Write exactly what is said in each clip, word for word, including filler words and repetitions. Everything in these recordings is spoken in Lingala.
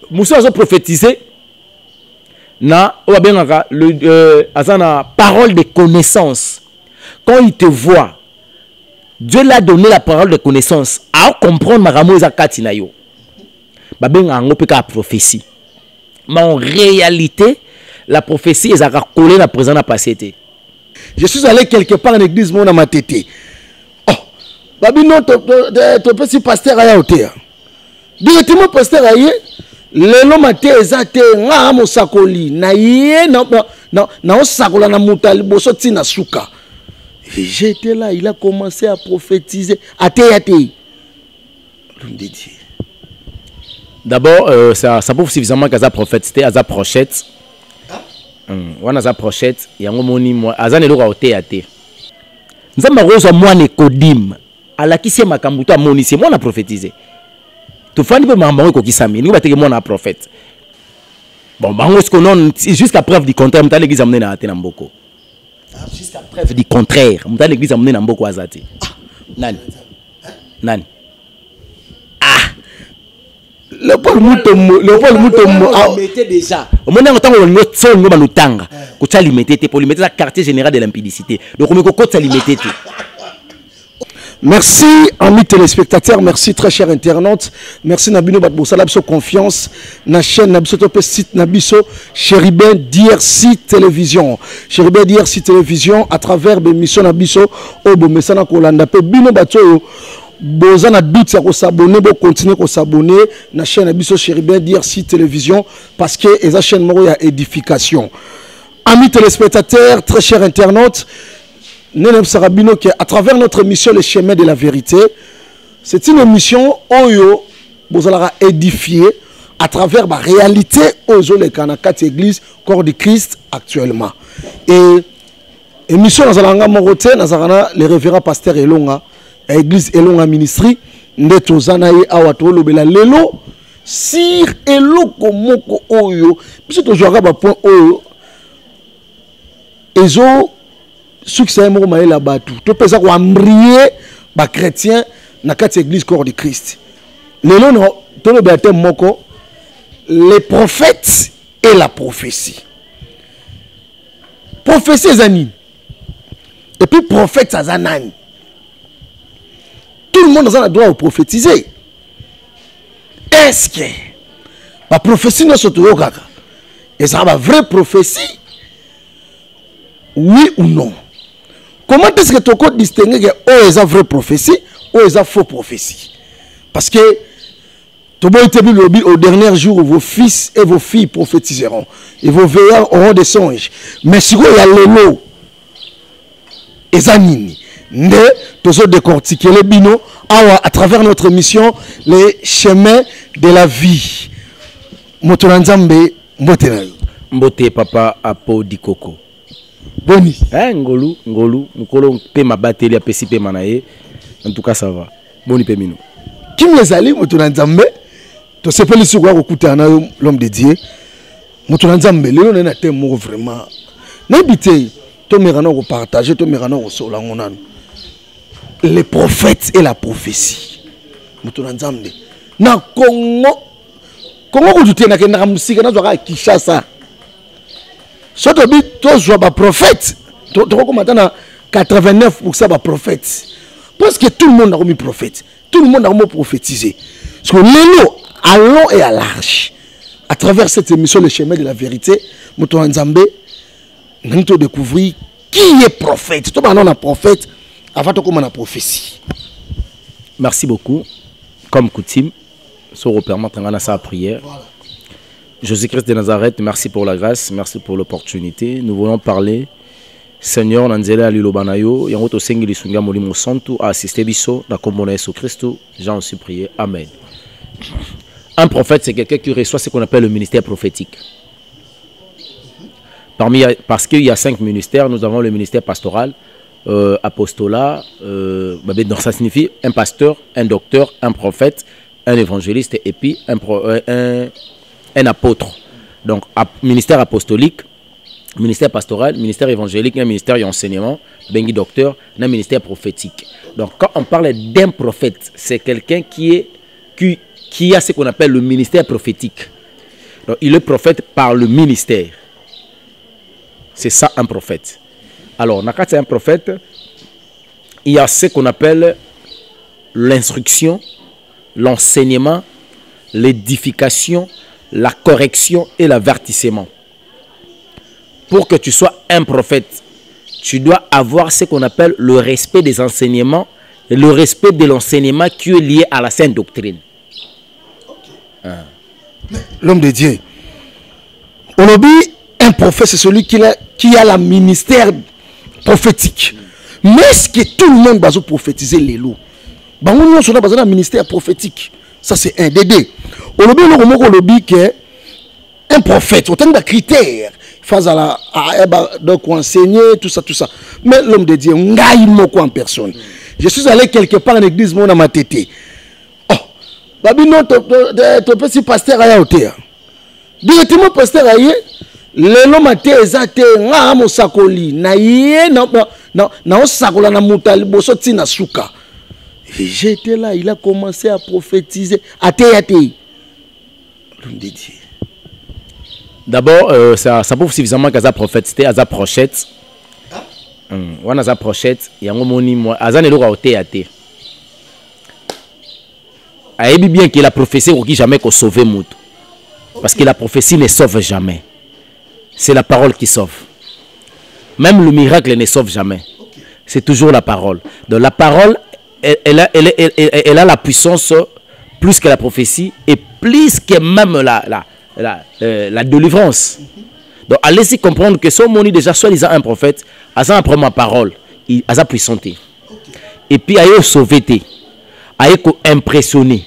Moussa a prophétisé. Na, le euh, azana parole de connaissance. Quand il te voit, Dieu l'a donné la parole de connaissance. À comprendre Maramo Zakati na yo. Babenga ango peka prophétie. Mais en réalité, la prophétie est à coller la présence à passé. Je suis allé quelque part en église, mon ama tété. Oh, babi non, tu peux si pasteur à yaotea. Directement pasteur à yé, le nom maté ezate nga mo sakoli na yé na na na osakola na mutali boso tina suka. Et j'étais là, il a commencé à prophétiser. Até até. L'homme de Dieu. D'abord, euh, ça, ça prouve suffisamment qu'Aza prophète, c'était Aza prochette. On a prochette, il y a un moment où Aza n'est pas au théâtre. Nous avons reçu moi Nicodim. À la qui c'est ma cambuta moni, c'est moi qui a prophétisé. Tout le monde m'a dit que c'est moi qui a prophète. Bon, jusqu'à preuve du contraire, je l'église amenée à Tenamboko. Jusqu'à preuve du contraire, je l'église amenée à Mboko Azati. Nani Nani le Paul Moutomo, le Paul Moutomo, ah, mettez déjà. Au moment où on nous tient, on nous tanga. Qu'on t'a limité, pour limiter la quartier général de l'impudicité. Donc on me coûte ça limité. Merci, amis téléspectateurs, merci très chers internautes, merci Nabino Batboussa, Nabso confiance, na chaîne Nabso Topé site Nabiso, Chéribin D R C Télévision, Chéribin D R C Télévision à travers l'émission Nabiso, Obo Messana Kolanda, Bino Bato. Boza na doute ya ko s'abonner, bo continuer ko s'abonner na chaîne Abisso Chéribin D R C Télévision parce que eza chaîne moko ya édification. Amis téléspectateurs, très chers internautes, Nenem Sarabino qui à travers notre émission Les Chemins de la Vérité, c'est une émission oyo bozalara édifié à travers la réalité oyo les kanakati église corps de Christ actuellement. Et émission nazalanga morote nazarana le révérend pasteur Elonga Église Elonga Ministry ndeto zanaye awato lobela lelo sir eloko moko oyo biso to jouera ba point oyo ezo succès moko maela batu to pesa ko ambrier ba chrétien na kati église corps de Christ lelo no to lobela te moko les prophètes et la prophétie. Prophétie zani et puis prophète zanani. Tout le monde a le droit de prophétiser. Est-ce que la prophétie ne se trouve pas? Est-ce que la vraie prophétie? Oui ou non? Comment est-ce que tu peux distinguer que oh, est la vraie prophétie ou est la fausse prophétie? Parce que tu peux être au dernier jour où vos fils et vos filles prophétiseront. Et vos veilleurs auront des songes. Mais si vous y a le lot, et ça nini. Nous devons décortiquer les binos à travers notre émission Les Chemins de la Vie. Motolanzambe Mbotenayo. Mbote papa Apo Dikoko. Boni. Eh ngolu ngolu mukolo pe mabateli a pesi pe manaye. En tout cas ça va. Boni pe mino. Qui les allie Motolanzambe? To se peli sugwa okuta na l'homme de Dieu. Motolanzambe le on a tellement vraiment. N'habitez to merano ko partager to merano ko solangonano. Les prophètes et la prophétie. Mutunanzamde. Na Congo. Congo ko dutena ke na musika na zwa Kinshasa. Soto bi to zwa ba prophète. To to ko matana quatre-vingt-neuf pour cent ba prophète. Parce que tout le monde a mis prophète. Tout le monde a prophétisé. Parce que nous allons et à large. À travers cette émission Les Chemins de la Vérité, Mutunanzambe nous to découvrir qui est prophète. To ba non na prophète. Avant de commencer la prophétie. Merci beaucoup. Comme coutume, sur le permettre de sa prière. Voilà. Jésus-Christ de Nazareth, merci pour la grâce, merci pour l'opportunité. Nous voulons parler. Seigneur, Nanzela Alilobanayo, Yangoto Sengili Sunga Molimo Santu, a assisté Bisso, la commune Jésus Christ. J'en aussi prié. Amen. Un prophète, c'est quelqu'un qui reçoit ce qu'on appelle le ministère prophétique. Parmi, parce qu'il y a cinq ministères, nous avons le ministère pastoral. Euh, apostolat, euh, donc ça signifie un pasteur, un docteur, un prophète, un évangéliste et puis un, pro, euh, un, un apôtre. Donc ap, ministère apostolique, ministère pastoral, ministère évangélique, un ministère d'enseignement, bengi docteur, un ministère prophétique. Donc quand on parle d'un prophète, c'est quelqu'un qui, est, qui, qui a ce qu'on appelle le ministère prophétique. Donc, il est prophète par le ministère. C'est ça un prophète. Alors, quand c'est un prophète, il y a ce qu'on appelle l'instruction, l'enseignement, l'édification, la correction et l'avertissement. Pour que tu sois un prophète, tu dois avoir ce qu'on appelle le respect des enseignements et le respect de l'enseignement qui est lié à la sainte doctrine. Okay. Ah. L'homme de Dieu, on a dit un prophète, c'est celui qui a, qui a le ministère prophétique. Mais est-ce que tout le monde va prophétiser les lots? On a un ministère prophétique. Ça, c'est un des deux. On a dit qu'un prophète, autant de critères, face à la, à, donc enseigner, tout ça, tout ça. Mais l'homme de Dieu, en personne. Je suis allé quelque part en église, mon ma tété. Oh, babi non, tu peux si pasteur à la hauteur. Directement pasteur à y le nom a été exacté, nga mo sakoli, na yé, na na na sakola na mutali, boso tina suka. Et j'étais là, il a commencé à prophétiser. Até até. L'homme de Dieu. D'abord, euh, ça, ça prouve suffisamment qu'Aza prophète, c'était Aza prochette. On a Aza prochette, il y a un moment où Aza n'est pas au théâtre. Il dit bien que la prophétie ne jamais sauver Moutou. Parce que la prophétie ne sauve jamais. C'est la parole qui sauve. Même le miracle ne sauve jamais. C'est toujours la parole. Donc la parole, elle, elle, a, elle, elle, elle, elle a la puissance plus que la prophétie et plus que même la... la La, euh, la délivrance. Donc, allez-y comprendre que son moni déjà soi-disant un prophète, à ça apprend ma parole, il a sa puissance. Et puis, il a sauvé, il a impressionné.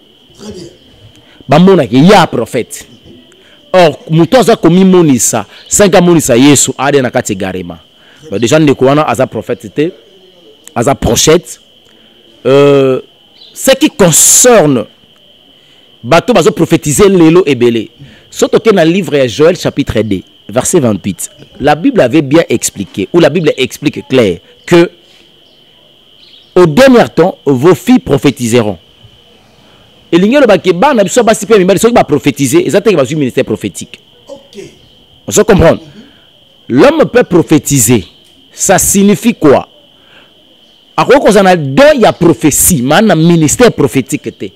Il y a un prophète. Or, mouton a commis monisa, cinq monisa yesu, a des nakati garema. Déjà, nous avons un prophète, à sa prochette. Euh, ce qui concerne bateau bazo prophétiser l'élo et belé. Surtout que dans le livre de Joël chapitre deux, verset vingt-huit, la Bible avait bien expliqué, ou la Bible explique clair, que au dernier temps, vos filles prophétiseront. Et l'ingé le bakeba n'a pas si peu mais ceux qui va prophétiser, exactement qui va ministère prophétique. OK. On se comprend. L'homme peut prophétiser. Ça signifie quoi? À quoi qu'on a deux il y a prophétie, mais un ministère prophétique était.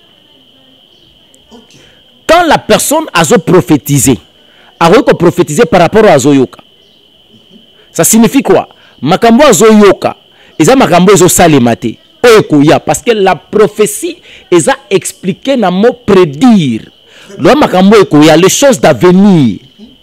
Quand la personne a prophétisé, a prophétisé par rapport à Zoyoka, ça signifie quoi? Makambo a Zoyoka, ils ont makambo zo salimate, oekuya, parce que la prophétie, ils ont expliqué na mot prédire. Le makambo ekuya, les choses d'avenir.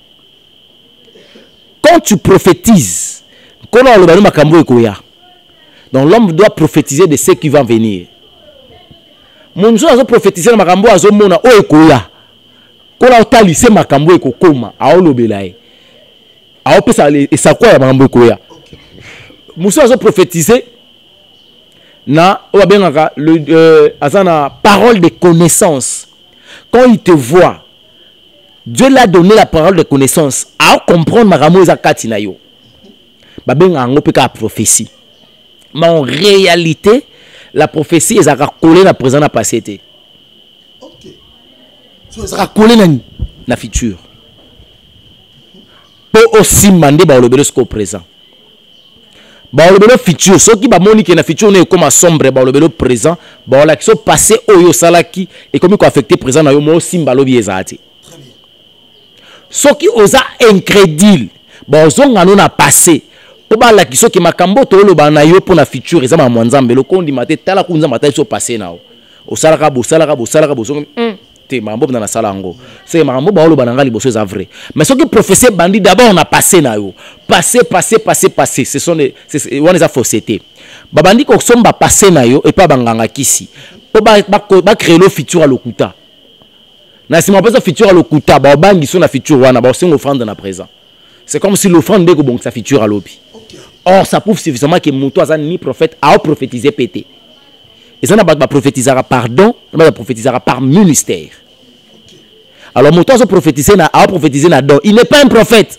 Quand tu prophétises, quand on le makambo ekuya, donc l'homme doit prophétiser de ce qui va venir. Mon Dieu a prophétisé na makambo a Zomona oekuya. Quand on a lycée makambo eko koma aolobelae aopesa esa kwa ya makambo eko ya muso azo prophétiser na oba bengaka le euh, azana parole de connaissance. Quand il te voit, Dieu l'a donné la parole de connaissance à comprendre makambo eza kati na yo ba benga ngo peka prophétie. Mais en réalité la prophétie ezaka collé na présent na passé té. Ça collé dans la future. Pour aussi demander ba olobelo jusqu'au présent. Ba olobelo futur, ce qui ba monique na futur ne comme sombre ba olobelo présent, ba la qui sont passé oyo salaki et comme ko affecté présent na yo mo simba lobi ezati. Très bien. Ce qui osa incrédule, ba ozonga no na passé. Pour ba la qui sont qui makambo to lo ba na yo pour na futur ezama mwanzambe lo kondi maté tala kunza matai so passé na o. Osalaka bo salaka bo salaka bo so te mambo na salango c'est mambo ba olo bananga liboso c'est vrai mais ce que prophétie bandi d'abord on a passé na yo passé passé passé passé ce sont les on les a fausseté ba bandi ko somba passé na yo et pas banganga kisi po ba ba créer le futur à lokuta na si mon pas futur à lokuta ba bangi so na futur wana ba sengo offrande na présent c'est comme si l'offrande de bon sa futur à lobi. Or ça prouve suffisamment que mon toi ni prophète a prophétisé pété. Et ça n'a pas prophétisera pardon, n'a pas prophétisera par ministère. Okay. Alors mon toi prophétiser na a prophétiser na don, il n'est pas un prophète.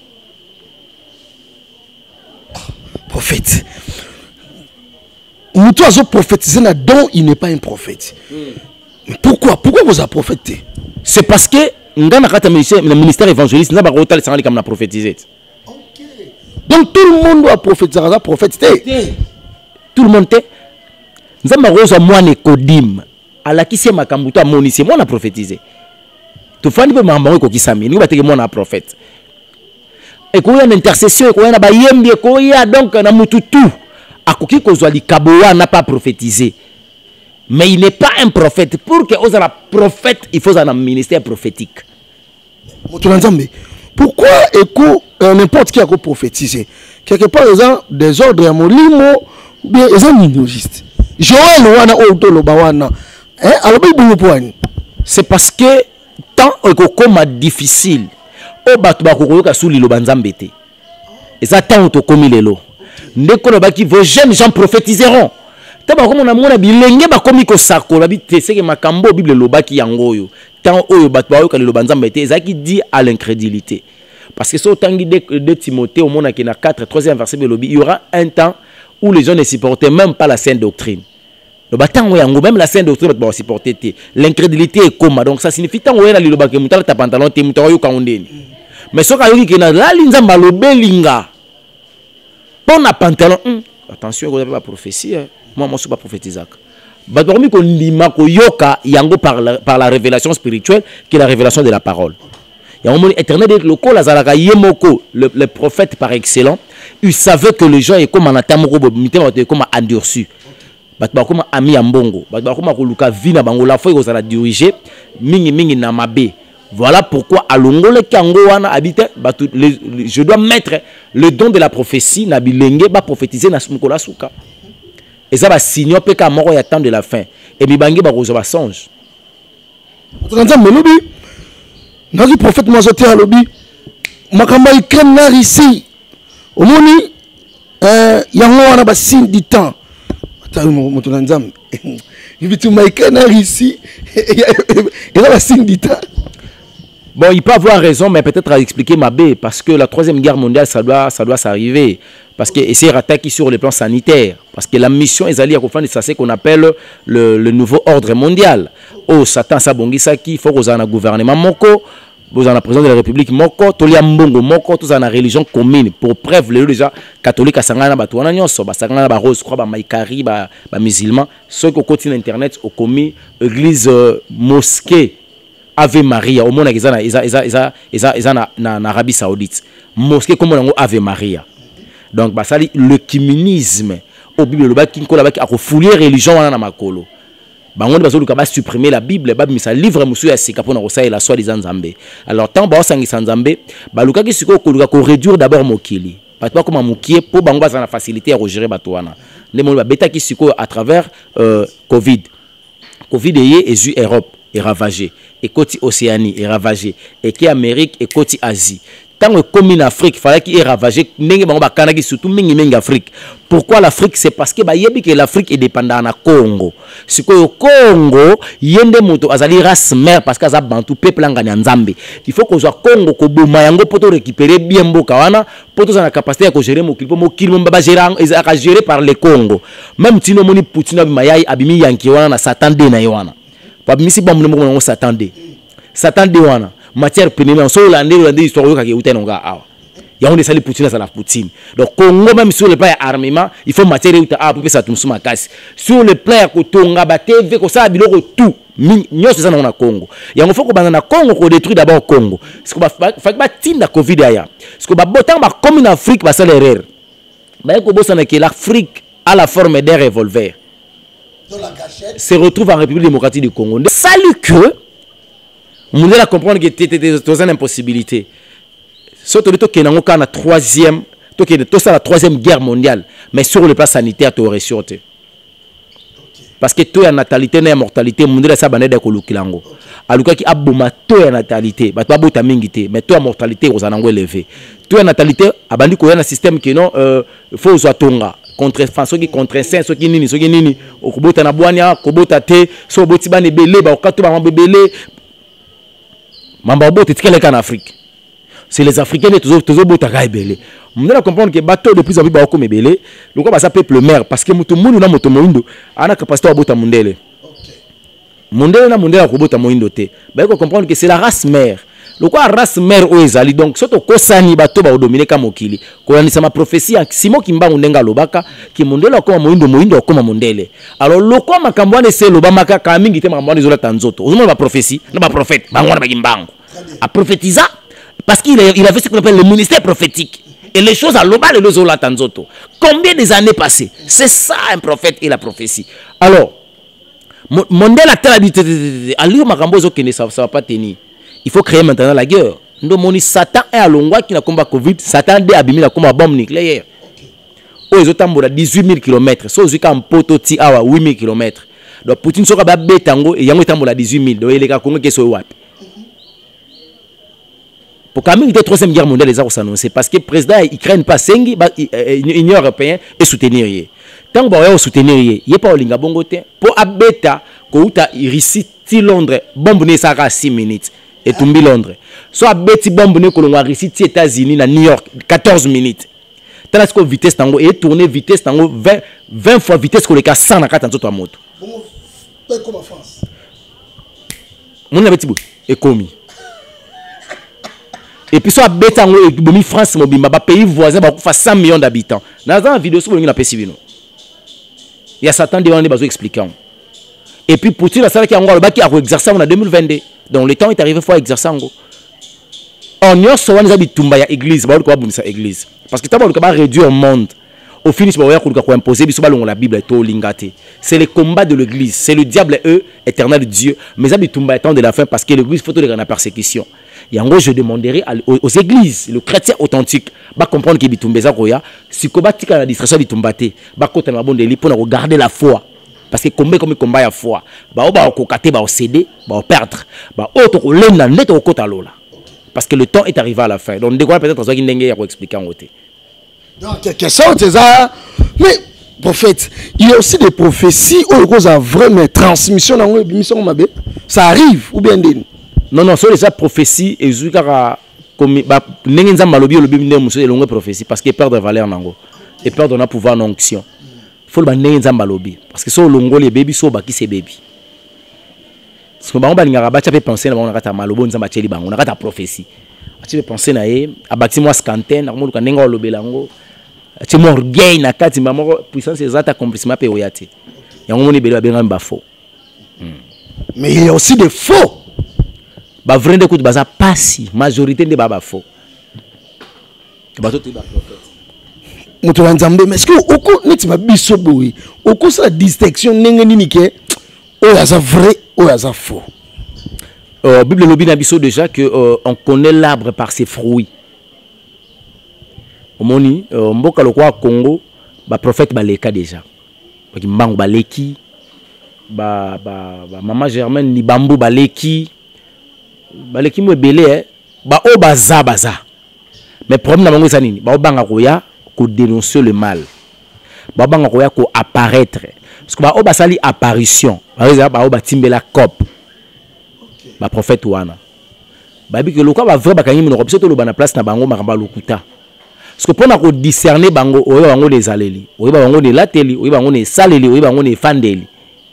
Oh, prophète. Mon toi prophétiser na don, il n'est pas un prophète. Mm. Mais pourquoi? Pourquoi vous avez prophété? C'est parce que ngana kata le ministère évangéliste n'a pas rotal sans comme na prophétiser. OK. Donc tout le monde doit prophétiser, ça prophétiser. Tout le monde te nzamba roza moi Nicodim ala kisi makambuto amonisi moi na prophétiser. Tu fani pe mamba ko kisami ni bateke moi na prophète. Et ko ya intercession ko ya na bayembi ko ya donc na mututu akoki ko zwa likaboa n'a pas prophétisé. Mais il n'est pas un prophète. Pour que ose un prophète, il faut un ministère prophétique. Pourquoi écho euh, n'importe qui a prophétisé? Quelque part, ils ont des ordres à mon limo, ou bien ils ont minogiste. Joël wana auto lo bawana. Hein? Alors c'est parce que tant que comme difficile, au batu ba kokoko ka suli lo banzambete. Et ça tant to komi lelo. Ndeko lo baki vos jeunes gens prophétiseront. Taba comme on a mona bilenge ba komi ko sako la bi tese ke makambo bible lo baki yango yo. Tant oyo batu ba yo ka lo banzambete, ezaki dit à l'incrédulité. Parce que so tangi de, de Timothée au monde qui na quatre troisième verset de lobby, il y aura un temps où les gens ne supportaient même pas la sainte doctrine. Le bâtiment même la sainte doctrine va supporter. L'incrédulité est comme donc ça signifie tant que le bâtiment mutal ta pantalon te mutal yo kaondeni. Mais ce qu'il y a là l'inzamba lo belinga. Pon a pantalon. Attention vous avez la prophétie. Moi moi je suis pas prophétisac. Bâtiment ko lima ko yoka yango par la, par la révélation spirituelle qui est la révélation de la parole. Il y a un moment éternel de loko la zalaka yemoko le, le prophète par excellent, il savait que les gens est comme en atamoko mitema comme endurci. Batba comme ami ambongo, batba comme ko luka vina bango la foi ozala diriger mingi mingi na mabe. Voilà pourquoi à longole kango wana habite batu je dois mettre le don de la prophétie na bilenge ba prophétiser na sumukola suka. Et ça va signer pe ka moko ya temps de la fin. Et bibangi ba ko ba songe. Otranza melobi Nazi prophète Mazoté à l'obi, Makamba ikrem nar ici. Au moni, yango wana ba signe du temps. Attends, mon tonanzam. Il veut tout ikrem nar ici. Il a ba signe du temps. Bon, il peut avoir raison, mais peut-être à expliquer ma baie, parce que la troisième guerre mondiale, ça doit, ça doit s'arriver. Parce que essayer d'attaquer sur le plan sanitaire. Parce que la mission est allée à confondre ça, c'est qu'on appelle le, le nouveau ordre mondial. Oh, Satan, ça bongisa qui, il faut qu'on ait un gouvernement moko, vous en la président de la République moko, tolia mbongo moko, tous en la religion commune. Pour preuve, les déjà catholiques à Sangana, Batouana Nyonso, Sangana, ba Rose, croix, ba Maïkari, ba musulmans, ceux qui continuent internet, au commis, église, mosquée. Ave Maria, au monde ils ont ils ont ils ont en Arabie Saoudite. Mosquée comme on Ave Maria. Donc bah ça le communisme au Bible le bas qui ko la bas a refouler religion wana na makolo. Bango ba zoluka ba supprimer la Bible ba misa livre musu ya sika pona ko la soi disant Nzambe. Alors tant ba sangisa Nzambe ba luka ki siko ko luka ko réduire d'abord mokili. Pas pas comme mokie pour bango ba na facilité à gérer batouana. Les monde ba beta ki siko à travers euh, Covid. Covid est et Europe est ravagé. Et côté Océanie est ravagé. Et qui Amérique et côté Asie. Tant que comme en Afrique, il fallait qu'il est ravagé. Surtout en Afrique. Pourquoi l'Afrique? C'est parce que l'Afrique est dépendante du Congo. Ce que le Congo, il y a des motos, azali race mère parce que ça bantu peuple ngani nzambe. Il faut que soit Congo ko boma yango poto récupérer bien mboka wana, poto za na capacité à gérer mo kilpo mo kilmo mbaba gérer ezaka géré par le Congo. Même tino moni Poutine abimayai abimi yanki wana na Satan de na wana. Pas misi bon mon s'attendait s'attendait wana matière première so landé landé histoire yo ka ke utenonga awa ya on sali Poutine ça la Poutine donc Congo même sur le plan armement il faut matière uta a pour ça tout suma kasi sur le plan ko tonga ba T V ko ça biloko tout nyos ça na Congo ya on faut ko banana Congo ko détruire d'abord Congo ce que ba fa ba tinda Covid aya ce que ba botan ba comme en Afrique ba ça l'erreur ba ko bosana que l'Afrique a la forme d'un revolver se retrouve en République démocratique du Congo. Salut que nous devons comprendre que c'est une impossibilité. Surtout que nous avons la troisième, la troisième guerre mondiale, mais sur le plan sanitaire, tu aurais sûreté. Parce que toi, la natalité, la mortalité, nous devons savoir que tu as alors qui a bouma toi la natalité, bah toi bota mingité, mais toi mortalité aux anango élevé. Toi la natalité, abandi ko un système qui non euh faut soit tonga. Contre ceux qui contre saint ceux qui nini ceux qui nini okobota na bwania kobota te so boti bane belé ba okato ba mbebele mamba bote tikele en Afrique c'est les Africains qui toujours toujours bota ga belé on doit comprendre que bateau de plus en plus ba ko mebele loko ba ça peuple mer parce que mutu munu na moto moindo ana capacité à bota mundele mondele na mondele akobota moindo te ba ko comprendre que c'est la race mère le quoi race mère o ezali donc soto kosani bato ba dominer ka mokili ko yanisa ma prophétie Simon Kimbangu ndenga lobaka ki mondele akoma moindo moindo akoma mondele alors le quoi makambo ne se loba maka ka mingi te makambo zola tanzoto ozomona ba prophétie na ba prophète bango na ba Kimbangu a prophétisa parce qu'il il avait ce qu'on appelle le ministère prophétique. Et les choses à l'obal et le zola tanzoto. Combien des années passées? C'est ça un prophète et la prophétie. Alors, Mondel a tel habitude. Alors, Makambozo qui ne va pas tenir. Il faut créer maintenant la guerre. Nous, mon Satan est à Longwa qui n'a combat Covid. Satan est abîmé la combat bombe nucléaire. Oh, ils ont dix-huit mille kilomètres. So, ils ont pototi à huit mille kilomètres. Donc, Poutine sera babé tango et Yango tambola dix-huit mille. Donc, il est à Congo qui est sur Wap. Pour quand même la troisième guerre mondiale les a annoncé parce que le président Ukraine pas sengi l'Union européenne et soutenir tant que vous soutenir il y a pas olinga bongo te pour abeta ko uta Russie ti Londres bombe ne sera six minutes et tumbi Londres so abeti bombe ne ko longwa Russie ti États-Unis na New York quatorze minutes tant que vitesse tango et tourner vitesse tango vingt vingt fois vitesse ko le ka cent na kata nzoto moto bon comme en France mon na beti bo et commis. Et puis, soit Bétango et France, un pays voisin, il y a cent millions d'habitants. Dans la vidéo, il y a il y a Satan devant les bases expliquants. Et puis, Poutine, la salle qui a exercé en deux mille vingt-deux. Donc, le temps est arrivé, il faut exercer. On y a souvent des habitants de l'église, l'église. Parce que tu as réduire le monde. Au finish, il faut imposer la Bible. C'est le combat de l'église. C'est le diable, eux, éternel Dieu. Mais les habitants de la fin parce que l'église, il faut les la persécution. Et en gros, je demanderai aux, aux églises, le chrétien authentique, va comprendre qu'il y a si la distraction pour regarder la foi. Parce que combien comme combat la foi, bah on va cocater, bah on céder, bah on perdre, bah autre l'un net au côté là. Parce que le temps est arrivé à la fin. Donc, peut-être qu'il y a expliquer en côté. Donc, quelque sorte, c'est ça. Mais, prophète, il y a aussi des prophéties où il y a vraiment transmission dans l'émission. Ça arrive ou bien dit? Non, non, c'est déjà prophétie et je comme n'engenza malobi le bimne muso de longue prophétie parce qu'il perd de valeur nango et perd de na pouvoir en onction. Faut le n'engenza malobi parce que so longo les baby so baki c'est baby. Parce que bango balingara ba chape penser na bango na kata malobo nzamba cheli bango na kata prophétie. Tu peux penser na ye abati moi scanten na mo luka nenga lobelango. Tu morgay na kati mama puissance exacte accomplissement pe oyate. Yango moni belo benga mba faux. Mais il y a aussi des faux. Bah vrai de coup de baza pas si majorité de baba faux. Bato tu ba prophète. Moto nzambe mais est-ce que oko neti ba biso boy oko sa distinction ndenge nini ke o ya za vrai o ya za faux. Euh Bible lobi na biso déjà que euh, on connaît l'arbre par ses fruits. Omoni euh, mboka lokwa Congo ba prophète ba leka déjà. Ba kimbangu ba leki ba ba, ba maman Germaine ni bambu ba leki. Baleki mo belé ba o baza baza mais problème na bango ça nini ba banga koya ko dénoncer le mal ba banga koya ko apparaître parce que ba o basali apparition ba eza ba o batimbela cop ba prophète wana ba bi que lokwa ba vrai ba kanyi mo ko biso to lo bana place na bango makamba lokuta parce que pona ko discerner bango oyo bango les aleli oyo bango les lateli oyo bango les saleli oyo bango les fandeli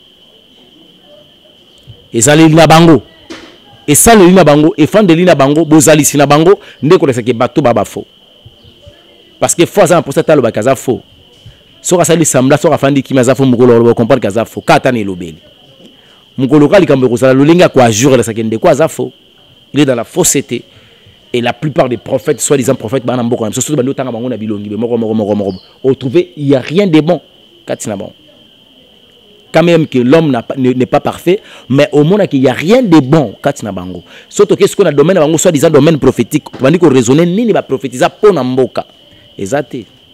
ezaleli na bango. Et ça le lina bango et fan de lina bango bozali sina bango ndeko lesa ke bato baba faux parce que fois ça pour ça talo bakaza faux sora sali sambla sora fandi ki maza faux mukolo lo comprendre kaza faux kata ne lobeli mukolo kali kambe ko sala lolinga kwa jure lesa ke ndeko aza faux il est dans la fausseté et la plupart des prophètes soi-disant prophètes bana mboko na surtout bando tanga bango na bilongi be moko moko moko moko au trouver il y a rien de bon katina bon. Quand même que l'homme n'est pas parfait, mais au moins qu'il n'y a rien de bon. Surtout qu'est-ce qu'on a domaine, soit disant domaine prophétique, on va dire qu'on raisonne, ni va prophétiser pour Namboka. Exact.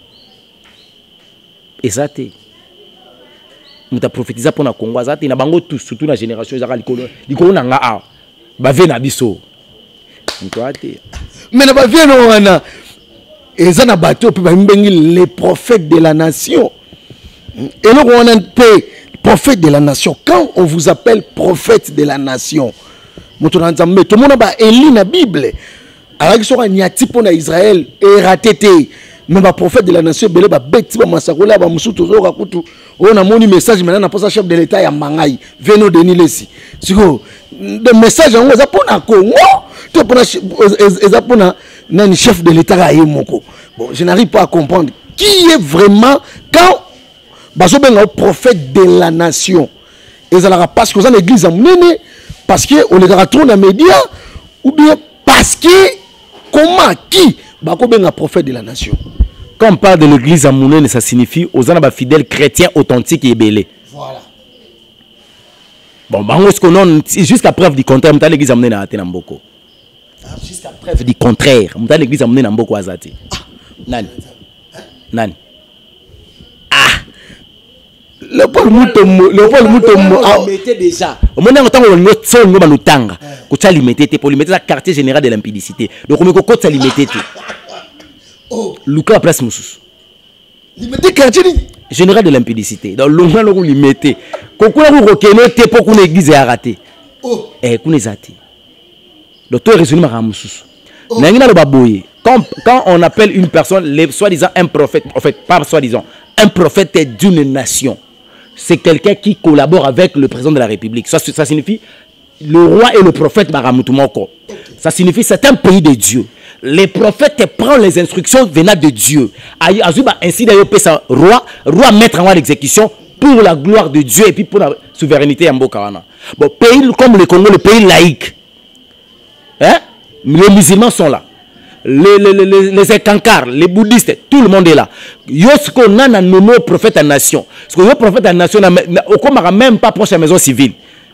Exact. On a prophétisé pour na Congo, exact. Na bango tous, surtout la génération, ils ont dit qu'on a nga ba vena biso. Mais na ba vena wana, ils ont abattu les prophètes de la nation. Et là on a paix. Prophète de la nation. Quand on vous appelle prophète de la nation, tout le monde a élu la Bible. Alors que soit n'y a type en Israël et raté mais ba prophète de la nation belé ba beti ba masakola ba musutu zo kakutu on a moni message maintenant na posa chef de l'état ya Mangai Veno Denis Lesi siko de message ngo za pona Congo to pona eza pona nani chef de l'état ya moko. Bon, je n'arrive pas à comprendre qui est vraiment quand bazo benga prophète de la nation et ça la parce que dans l'église amnene parce que on les a trop dans les médias ou bien parce que comment qui bako benga prophète de la nation. Quand on parle de l'église à Mounene, ça signifie aux gens fidèles chrétiens authentiques et belés. Voilà. Bon, bah, jusqu'à preuve du contraire, l'église à Mounene a été Namboko. Jusqu'à preuve du contraire, l'église à Mounene a Namboko Azati. Nani. Nani. Ah. Le Paul Moutomo, le Paul Moutomo, ah, mettez déjà. Au moment où on a fait un peu de temps, on a limité pour limiter la quartier général de l'impudicité. Donc on a limité. Oh, Lucas place Moussous. Limité quartier général de l'impudicité. Donc l'on a le limité. Quand on a reconnu pour qu'on église a raté. Oh. Eh, qu'on est raté. Donc tout est résumé à Moussous. N'engina le baboye. Quand quand on appelle une personne, soi-disant un prophète, en fait pas soi-disant, un prophète d'une nation. C'est quelqu'un qui collabore avec le président de la République. Ça, ça signifie le roi et le prophète Baramutumoko. Ça signifie c'est un pays de Dieu. Les prophètes prennent les instructions venant de Dieu. Ainsi d'ailleurs, roi, roi mettre en l'exécution pour la gloire de Dieu et puis pour la souveraineté en Bokawana. Bon, pays comme le Congo, le pays laïque, hein? Les musulmans sont là. Les, les, les, les écancars, les bouddhistes, tout le monde est là. Yosko n'a nommé au prophète en nation. Parce que le prophète en nation n'a même pas proche de la maison civile.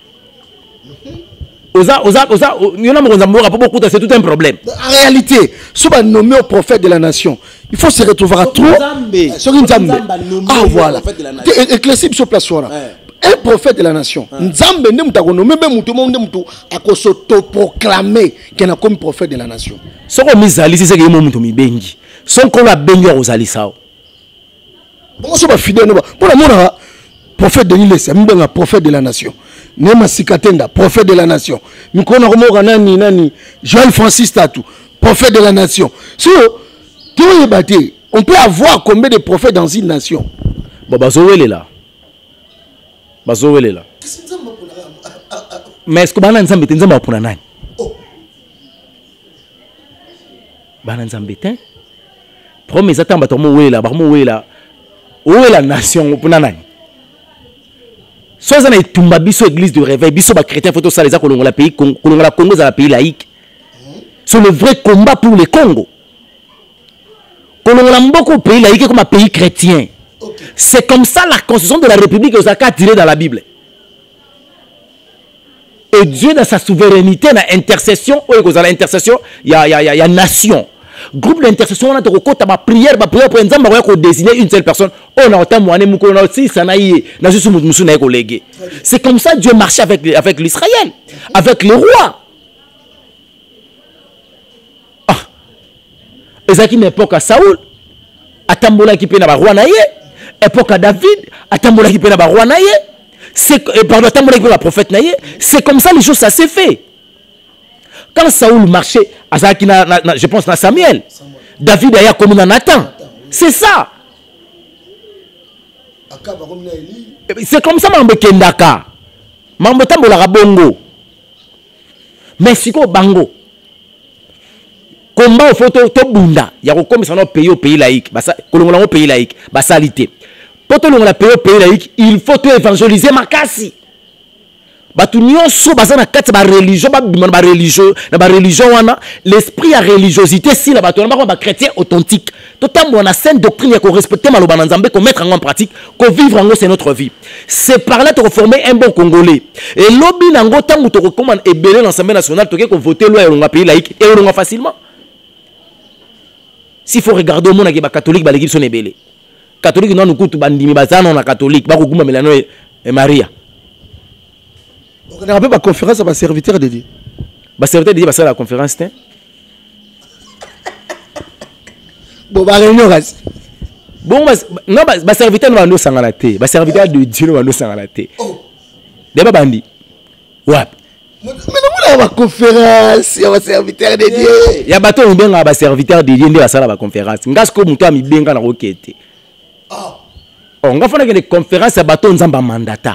C'est tout un problème. En réalité, si on nommé au prophète de la nation, il faut se retrouver à trop. Ah voilà. Éclaircir sur place. Un prophète de la nation. Nzambe ne m'a nommé même tout le monde a s'autoproclamer qu'il est comme prophète de la nation. Ce qu'on mise à l'issue, c'est que mon mi bengi. Son qu'on a bengi aux alisao. Bon, c'est pas fidèle. Pour la mona, prophète de l'île, c'est un prophète de la nation. Nema Sikatenda, prophète de la nation. Nous connaissons nani nani Joël Francis Tatou, prophète de la nation. Si on peut avoir combien de prophètes dans une nation? Bon, Bazoé est là. Bazoé est là. Mais est-ce que Banan Zambé est là pour nani? Banan Zambé est là. Premier attends, Batomo est là, Batomo est là. Où est la nation pour nani? Soit on a tumba biso église de réveil, biso ba chrétien photo ça les a kolongo la pays kolongo la Congo c'est un pays laïque. C'est le vrai combat pour le Congo. Kolongo la mboko pays laïque comme un pays chrétien. Okay. C'est comme ça la constitution de la République aux a tiré dans la Bible. Et Dieu dans sa souveraineté, dans l'intercession, il y a l'intercession, il y a, il y a, il y a nation. Groupe d'intercession, on a de ma prière, ma prière pour un exemple, on a désigné une seule personne. On a autant moine, on a aussi ça naïe, n'a juste moussou n'a collègue. C'est comme ça Dieu marchait avec avec l'Israël, avec les rois. Ah, et ça qui n'est époque à Saoul, à Tambola qui peine à roi naïe, époque à David, à Tambola qui peine à roi naïe, c'est pardon Tambola qui peine à prophète naïe. C'est comme ça les choses ça s'est fait. Quand Saoul marchait, je pense à Samuel, David a comme dans Nathan. C'est ça. C'est comme ça, Mambo Kendaka. Mambo Tambola Bongo. Mais si ko Bango. Combat au photo to bunda. Il y a comme ça dans pays au pays laïque. Basa kolongola au pays laïque. Basalité. Pour tout le monde pays au pays laïque, il faut évangéliser Makasi. religion l'esprit à religiosité si la chrétien authentique tout on a sainte doctrine qu'on respecter malobananzambe qu'on mettre en pratique qu'on vivre en c'est notre vie c'est par là de reformer un bon Congolais et lobby nango tango to recommande et belé l'Assemblée nationale to qu'on voter loi et pays laïque et on facilement s'il faut regarder au monde qui est catholique ba l'équipe sont belé catholique non nous coûte bandimi bazana on catholique ba ko kuma Melano et Maria. On a la conférence à ma serviteur de Dieu. Ma serviteur de Dieu va la conférence. Bon, bah, réunion. Bon, non, ma serviteur ne va nous s'engager. Ma serviteur de Dieu ne va nous s'engager. Des babandi. Ouais. Mais non, la conférence, il y a un serviteur de Dieu. Il y a bateau bien un serviteur de Dieu dans la salle de conférence. Ngas ko muto ami benga na rokete. Ah. On nga fona que les conférences à bateau nzamba mandata.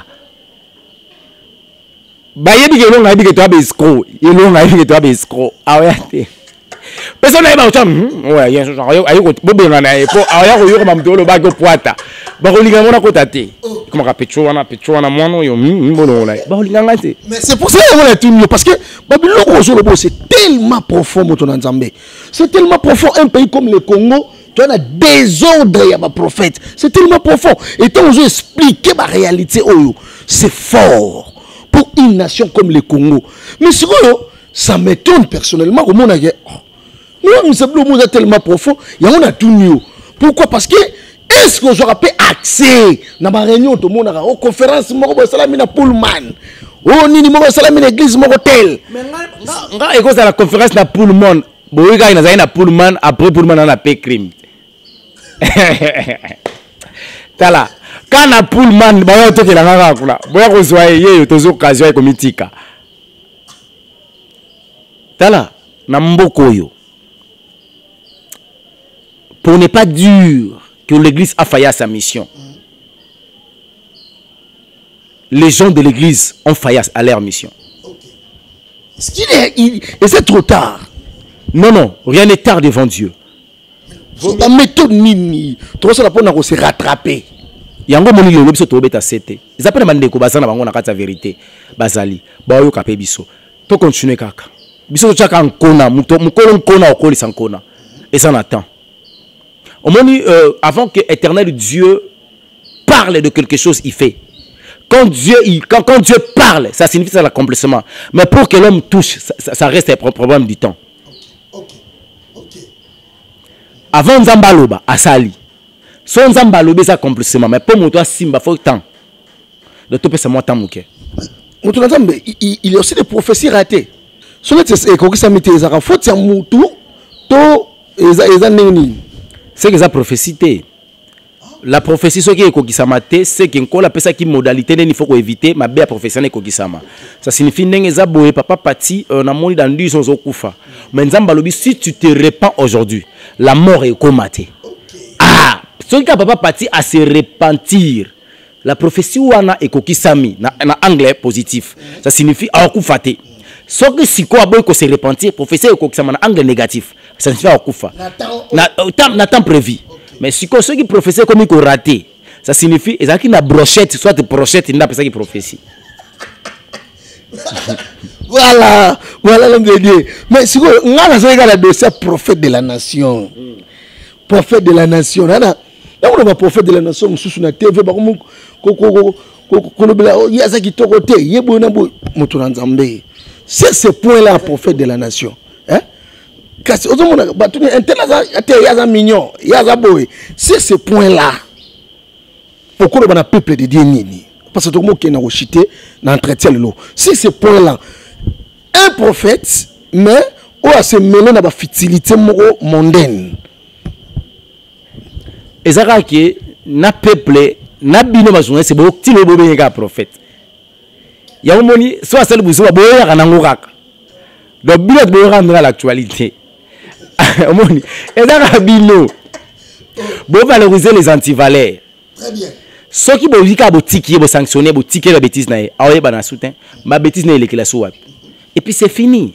Ba yebi ke longa yebi ke to abe escroc. Ye longa yebi ke to abe escroc. Ah ouais. Personne n'a pas dit ouais, il y a ayo bobenga na epo aya ko yoko mamtolo ba ko poata. Ba ko linga mona ko tate. Comment rapetcho wana petcho wana mono yo mbono la. Ba ko linga ngate. Mais c'est pour ça qu'on a tout mieux parce que Babylone c'est tellement profond mon Nzambe. C'est tellement profond un pays comme le Congo, tu as désordre il y a ma prophète. C'est tellement profond et quand on expliquer ma réalité oh c'est fort pour une nation comme le Congo. Mais ce ça m'étonne personnellement au monde nous sommes tellement profond, il y a tout mieux. Pourquoi? Parce que est-ce que j'aurais pu accès dans ma réunion tout le monde a une conférence moi salamina Pullman. Oh nini moi salamina église moi hôtel. Mais nga nga la conférence na Pullman. Boyga ina zaina Pullman après Pullman on a payé crime. Tala quand na Pullman ba yo tokela nga kula. Boya ko zoye ye tozo occasion ko mitika. Tala na mboko yo. Pour ne pas dire que l'église a failli à sa mission. Les gens de l'église ont failli à leur mission. Est-ce qu'il est, il, et c'est trop tard? Non, non, rien n'est tard devant Dieu. La méthode nini, tout ça pour se rattraper. Yango moni le biso to beta sete. Ils appellent mandeko bazana bango na kata vérité. Bazali, ba yo kapé biso. To continuer kaka. Biso chaka nkona, muto mukolo nkona okoli sankona. Et ça n'attend. Au moins, euh, avant que l'éternel Dieu parle de quelque chose, il fait. Quand Dieu, il, quand, quand Dieu parle, ça signifie ça l'accomplissement. Mais pour que l'homme touche, ça, ça, ça reste un problème du temps. Okay. Okay. Okay. Avant Nzambaloba, Asali. Son Nzambaloba, c'est accomplissement. Mais pour moi, Simba, il faut le temps. Le tout, c'est moi, temps, ok. Il y a aussi des prophéties ratées. Si on est comme ça, il faut que ça moutou, to, et c'est que ça prophétie. La prophétie, ce qui est kokisama, c'est que la personne qui modalité, il faut éviter ma belle prophétie n'est kokisama. Ça signifie que papa pati on a moni dans dix ans au kufa. Mais Nzambalobi, si tu te répands aujourd'hui, la mort est comatée. Ah, ce qui papa pati à se repentir. La prophétie ou ana est kokisami, na anglais positif. Ça signifie à kufate. Ce que si quoi boy ko se repentir, prophétie est kokisama na anglais négatif. Ça signifie à kufa. Na temps prévu. Mais si ceux qui prophétient comme ils ont raté, ça signifie qu'ils ont une brochette, soit des brochettes, il n'y a pas ça qui prophétie. Voilà, voilà l'homme de Dieu. Mais si vous avez un prophète de la nation, prophète de la nation, on a prophète de la nation, sous la T V, c'est ce point-là, prophète de la nation. Hein? C'est ce point-là. Pourquoi le peuple de Dieu nini? Parce que tout le monde qui est dans l'entretien de l'eau. C'est ce point-là. Un prophète, mais on a se mêler dans la futilité mondaine. Et ça va que na peuple, na bino mazouné, c'est beaucoup de bobé un prophète. Il y a un moment, soit celle où vous avez un angourak. Donc, bino de rendre l'actualité. Et dans la bino, vous valoriser les antivaleurs. Très bien. Ceux qui ont ticket, vous sanctionner, vous ticket la bêtise, ma bêtise n'est pas la. Et puis c'est fini.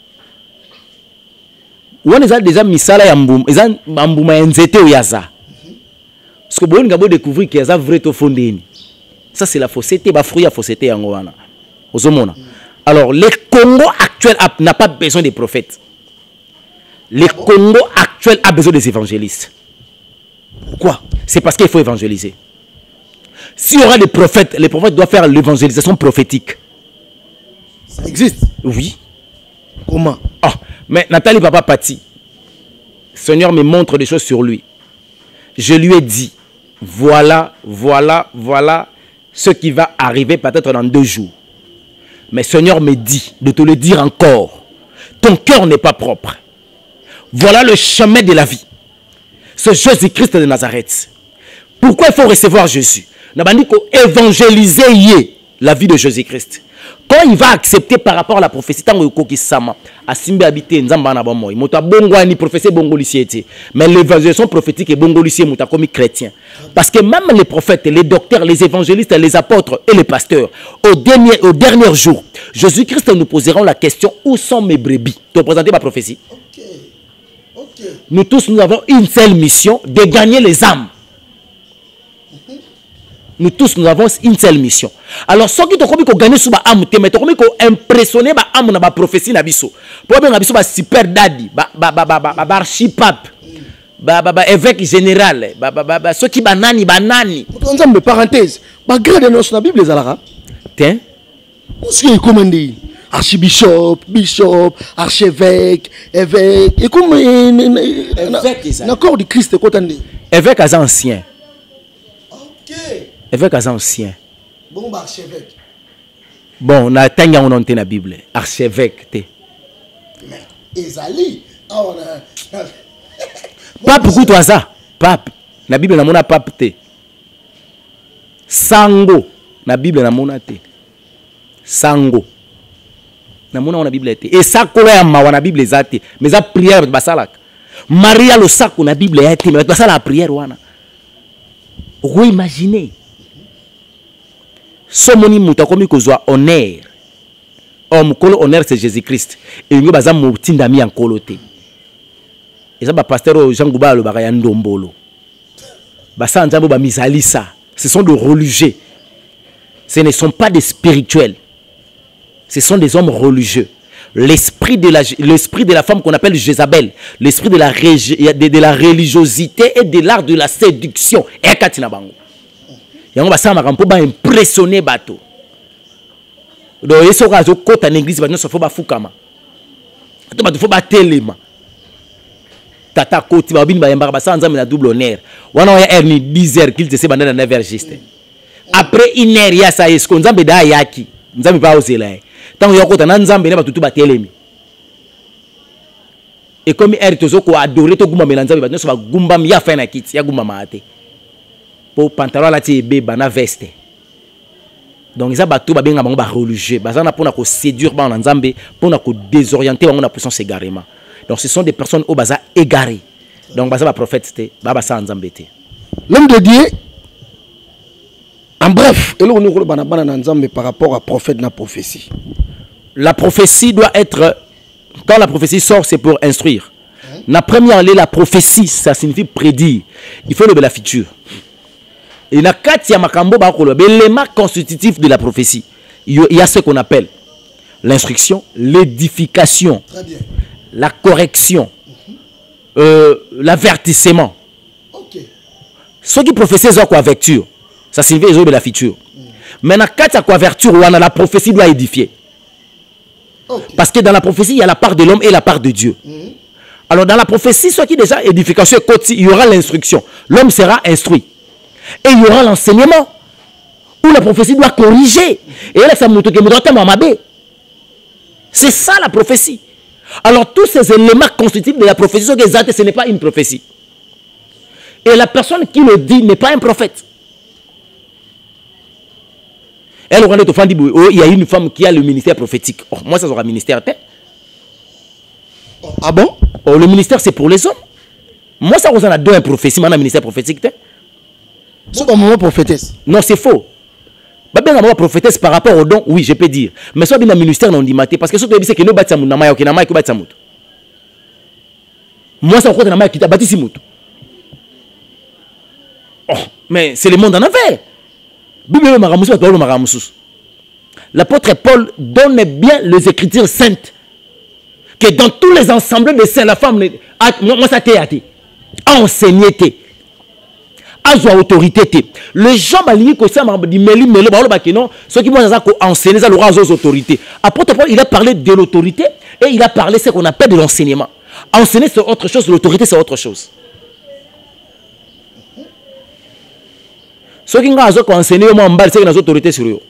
On a déjà mis ça là, ils ont mis un zété ou yaza. Parce que vous avez découvert qu'il y a un vrai fondé. Ça c'est la fausseté, bah fruit à fausseté en Goana. Alors le Congo actuel n'a pas besoin des prophètes. Le Congo actuel a besoin des évangélistes. Pourquoi? C'est parce qu'il faut évangéliser. S'il y aura des prophètes, les prophètes doivent faire l'évangélisation prophétique. Ça existe? Oui. Comment? Ah, mais Nathalie Papa Pati, le Seigneur me montre des choses sur lui. Je lui ai dit, voilà, voilà, voilà ce qui va arriver peut-être dans deux jours. Mais le Seigneur me dit de te le dire encore. Ton cœur n'est pas propre. Voilà le chemin de la vie. C'est Jésus-Christ de Nazareth. Pourquoi il faut recevoir Jésus? Nous avons dit évangéliser la vie de Jésus-Christ. quand il va accepter par rapport à la prophétie, tant que qui sama, a simbe habité, nzamba na bon moi, mota bongo ni prophétie bongo lycée, mais l'évangélisation prophétique est bongo lycée mota comme chrétien. Parce que même les prophètes, les docteurs, les évangélistes, les apôtres et les pasteurs, au dernier, au dernier jour, Jésus-Christ nous poseront la question, où sont mes brebis? Tu as présenté ma prophétie. Okay. Okay. Nous tous, nous avons une seule mission, de gagner les âmes. Nous tous, nous avons une seule mission. Alors, ceux qui ont gagné sur l'âme, mais qui ont impressionné l'âme dans la prophétie, pour bien la super daddy, archipape, évêque général, ceux qui banani, banani. Ensemble, parenthèse, grade de la Bible, les Alara. Tiens. Ce qui est commandé, archibishop, bishop, archevêque, évêque, et comme l'accord du Christ est content. Évêque est ancien. Ok. Évêque est ancien. Bon, bah, archevêque. Bon, on a tanga on dans la Bible. Archevêque. Mais, Ezali. Oh, on a... Pape, beaucoup de ça. Pape. La Bible n'a pas pape. Te. Sango. La Bible n'a pas te. Sango. Na mona na Bible te. Et ça kola ya mawa na Bible zate. Mais ça prière basala. Maria le sac na Bible ya te. Mais basala la prière wana. Vous imaginez. Somoni muta komi kozwa honneur. Homme kolo honneur c'est Jésus-Christ. Et ngo baza mutinda mi ankolo te. Et ça ba pasteur Jean Gouba le ba ya ndombolo. Ba sa nzambo ba misalisa. Ce sont des religieux. Ce ne sont pas des spirituels. Ce sont des hommes religieux. L'esprit de la l'esprit de la femme qu'on appelle Jézabel, l'esprit de la de, de la religiosité et de l'art de la séduction. Et katina bango. Yango ba sa makampo ba impressionner bato. Donc yeso ka zo kota na église ba no so fo ba fukama. To ba fo ba telema. Tata koti ba bin ba yamba ba sa nzambe na double honneur. Wana ya erni dix heures qu'il te se banda na neuf heures juste. Après une heure ya sa yesko nzambe da yaki. Nzambe ba ozela. Tant que yoko na nzambe ne ba tutu ba telemi. Et comme er tozo ko adorer to gumba melanzambe ba no so ba gumba mi ya fa na kit ya gumba maate. Pour pantalon la ti beba na veste. Donc ils a bateau ba benga bango ba religieux, ba na pona ko séduire ba na nzambe, pona ko désorienter bango na position s'égarément. Donc ce sont des personnes au baza égarées. Donc baza ba prophète té, ba ba sa nzambe té. L'homme de Dieu en bref, et là on nous bana bana na nzambe par rapport à prophète na prophétie. La prophétie doit être, quand la prophétie sort, c'est pour instruire. Hein? La première, la prophétie, ça signifie prédire. Il faut le la future. Et na katia makambo ba ko l'élément constitutif de la prophétie. Il y a ce qu'on appelle l'instruction, l'édification, la correction, mm-hmm. euh, l'avertissement. Okay. Ceux qui prophétisent quoi vertu, ça signifie de la future. Mm. Mais na katia quoi vertu, la prophétie doit édifier. Okay. Parce que dans la prophétie, il y a la part de l'homme et la part de Dieu. Mm. Alors dans la prophétie, ce qui est déjà édification, il y aura l'instruction. L'homme sera instruit. Et il y aura l'enseignement où la prophétie doit corriger. Et là, ça montre que c'est ça la prophétie. Alors tous ces éléments constitutifs de la prophétie, ce n'est pas une prophétie. Et la personne qui le dit n'est pas un prophète. Elle aura dit, oh, il y a une femme qui a le ministère prophétique. Oh, moi, ça sera ministère. Ah bon? Oh, le ministère, c'est pour les hommes. Moi, ça ressemble à deux prophéties. Maintenant, ministère prophétique. C'est comme moi prophétesse. Non, c'est faux. Bien moi prophétesse par rapport au don, oui, je peux dire. Mais soit bien le ministère non dit maté parce que ce que c'est que nous bâtissons na maya, OK, na maya ko bâtissons mutu. Moi ça côté na maya qui t'a bâti mutu. Oh, mais c'est le monde en envers. Bible maramusu ba parole maramusu. L'apôtre Paul donne bien les écritures saintes que dans tous les ensembles de saints la femme moi ça t'est athée. Enseigner t'es. Azwa autorité. Les gens balingi ko ça di meli melo ba lo non ceux qui vont enseigner ça l'aura aux autorités. Apôtre Paul il a parlé de l'autorité et il a parlé ce qu'on appelle de l'enseignement. Enseigner c'est autre chose, l'autorité c'est autre chose. Ceux qui ont enseigné moi mbal c'est une autorité sur eux.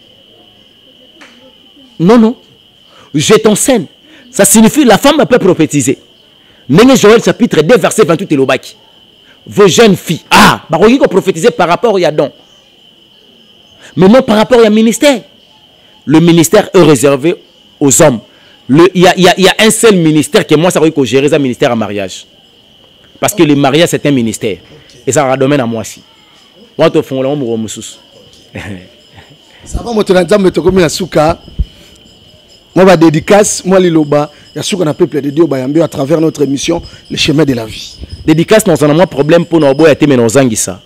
Non non. Je t'enseigne. Ça signifie la femme peut prophétiser. Nenye Joël chapitre deux verset vingt-huit et l'obaki. Vos jeunes filles, ah, bah vous prophétiser par rapport au don. Mais non par rapport au ministère. le ministère est réservé aux hommes. Il y, y, y a un seul ministère que moi, ça veut dire que gérer un ministère en mariage. Parce que le mariage, c'est un ministère. Et ça va domaine à moi aussi. Moi, je fais un peu ça va, moi, je suis comme un souka. Moi, je dédicace, moi, Liloba, il y a ce qu'on appelle de Dieu à travers notre émission, le chemin de la vie. Dédicace, nous avons un problème pour nous aboyer à nos zangisa.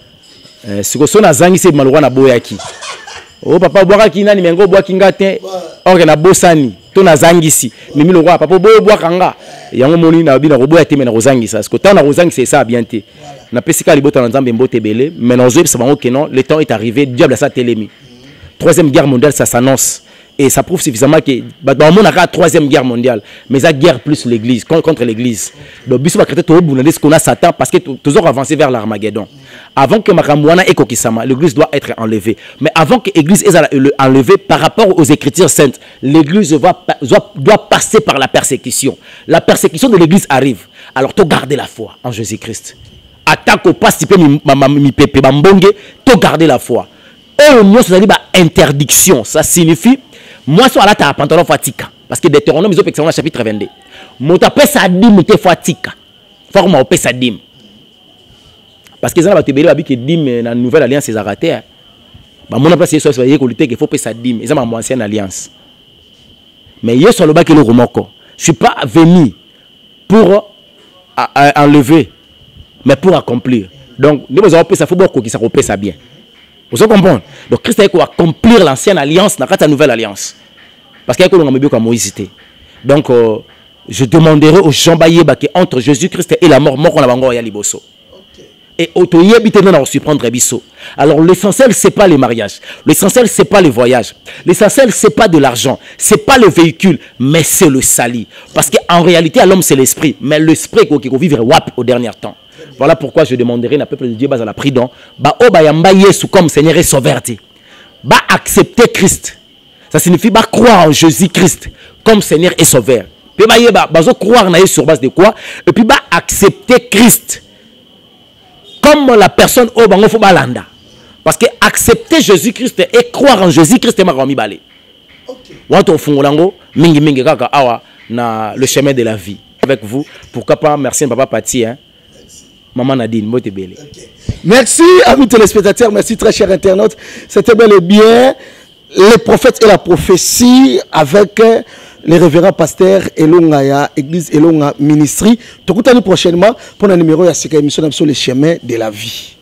Si vous avez un zangisa, vous avez un boyaki. Oh, papa, boire qui n'a ni mengo boire qui ngate. Or, na bosani. To na zangisi. Mimi le roi, papa, boire boire kanga. Yango moni na bi na roboya te na rozangisa. Parce que tant na rozangisa, c'est ça bien te. Na pesika libota na nzambe mbote belé. Mais non, ça va que non. Le temps est arrivé. Diable a sa télémi. Troisième guerre mondiale, ça s'annonce. Et ça prouve suffisamment que dans le monde, il y a la troisième guerre mondiale. Mais ça guerre plus l'église, contre l'église. Donc, il faut que ce qu'on a Satan parce que toujours avancé vers l'Armageddon. Avant que Makamouana et Kokisama, l'église doit être enlevée. Mais avant que l'église soit enlevée par rapport aux écritures saintes, l'église doit, doit passer par la persécution. La persécution de l'église arrive. Alors, tu gardes la foi en Jésus-Christ. Attaque au pas si peu mi pépé bambongue, tu gardes la foi. Et nous, ça dit interdiction. Ça signifie moi, sur la table, pantalon fatika. Parce que Deutéronome, ils ont fait chapitre vingt-deux. Moi, tu as ça dim, tu fatika. Forme, tu ça dim. Parce que ça, tu as dit que dim, dans la nouvelle alliance, c'est raté. Mon appel, c'est qu'il faut payer ça dim. C'est mon ancienne alliance. Mais hier, sur le bas, je ne suis pas venu pour enlever, mais pour accomplir. Donc, nous avons payé ça, il faut que ça paye ça bien. Vous comprenez? Donc Christ a accomplir l'ancienne alliance dans la nouvelle alliance. Parce qu'il y a un peu comme Moïse. Donc euh, je demanderai aux gens que entre Jésus-Christ et la mort, mort on a encore liboso. Et autoyébité non surprendre biso. Alors l'essentiel c'est pas les mariages, l'essentiel c'est pas les voyages, l'essentiel c'est pas de l'argent, c'est pas le véhicule, mais c'est le sali. Parce qu'en réalité à l'homme c'est l'esprit, mais l'esprit qui va vivre wap au dernier temps. Voilà pourquoi je demanderai au peuple de Dieu à la prudence, bah oh bah yamba Yesu comme Seigneur et Sauveur, bah accepter Christ. Ça signifie bah croire en Jésus-Christ comme Seigneur et Sauveur. Puis bah yeba bah croire na sur base de quoi? Et puis bah accepter Christ comme la personne au bango faut balanda. Parce que accepter Jésus-Christ et croire en Jésus-Christ est ma rami balé. Wanto fungolango mingi mingi kaka awa na le chemin de la vie avec vous. Pourquoi pas merci papa Pati hein. Maman Nadine, moi t'es belle. Merci amis téléspectateurs, merci très chers internautes. C'était bel et bien les prophètes et la prophétie avec les révérends pasteurs Elongaya, Église Elonga Ministry. Tout prochainement pour un numéro à cette émission sur le chemin de la vie.